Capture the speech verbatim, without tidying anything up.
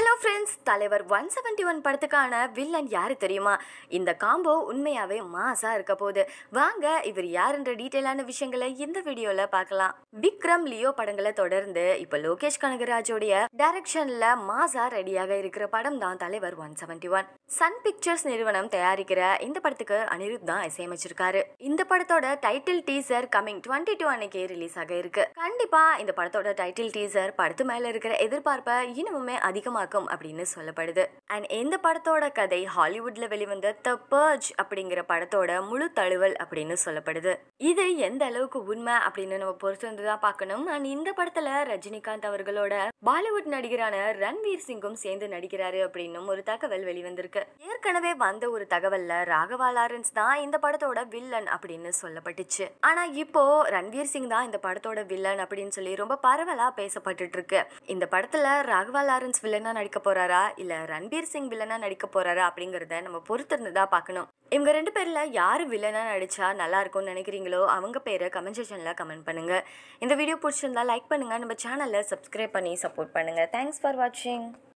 Hello friends, தலைவர் one seventy one படத்துக்கான வில்லன் யாரு தெரியுமா? இந்த காம்போ உண்மையாவே மாசா இருக்க போகுது. வாங்க இவர் யாருன்ற டீட்டெயிலான விஷயங்களை இந்த வீடியோல பார்க்கலாம். விக்ரம் லியோ படங்களை தொடர்ந்து இப்ப லோகேஷ் கனகராஜோடைய டைரக்ஷன்ல மாசா ரெடியாக இருக்கிற படம் தான் தலைவர் one seventy one. Sun Pictures நிறுவனம் தயாரிக்கிற இந்த படத்துக்கு அனிருத் தான் இசையமைச்சிருக்காரு. இந்த படத்தோட title teaser coming twenty two அன்னைக்கு ரிலீஸ் ஆக இருக்கு. கண்டிப்பா இந்த படத்தோட டைட்டில் டீசர் படத்து மேல இருக்கிற எதிர்பார்ப்பை இன்னுமே அதிகமா அப்படின்னு சொல்லப்படுது. அண்ட் இந்த படத்தோட கதை ஹாலிவுட்ல வெளிவந்த த பர்ஜ் அப்படிங்கிற படத்தோட முழு தழுவல் அப்படின்னு சொல்லப்படுது. இது எந்த அளவுக்கு உண்மை அப்படின்னு நம்ம பொறுத்து வந்துதான் பார்க்கணும். அண்ட் இந்த படத்துல ரஜினிகாந்த் அவர்களோட பாலிவுட் நடிகரான ரன்வீர் சிங்கும் சேர்ந்து நடிக்கிறாரு அப்படின்னு ஒரு தகவல் வெளிவந்திருக்கு. ஏற்கனவே வந்த ஒரு தகவல்ல ராகவா லாரன்ஸ் தான் இந்த படத்தோட வில்லன் அப்படின்னு சொல்லப்பட்டுச்சு. ஆனா இப்போ ரன்வீர் சிங் தான் இந்த படத்தோட வில்லன் அப்படின்னு சொல்லி ரொம்ப பரவலா பேசப்பட்டு இருக்கு. இந்த படத்துல ராகவா லாரன்ஸ் வில்லனா நடிக்க போறாரா இல்ல ரன்வீர் சிங் வில்லனா நடிக்க போறாரா அப்படிங்கறத நம்ம பொறுத்திருந்துதான் பார்க்கணும். இவங்க ரெண்டு பேர்ல யாரு வில்லனா நடிச்சா நல்லா இருக்கும்னு நினைக்கிறீங்களோ அவங்க பேரை கமெண்ட் செக்ஷன்ல கமெண்ட் பண்ணுங்க. இந்த வீடியோ பிடிச்சிருந்தா லைக் பண்ணுங்க, நம்ம சேனலை சப்ஸ்கிரைப் பண்ணி சப்போர்ட் பண்ணுங்க. தேங்க்ஸ் ஃபார் வாட்சிங்.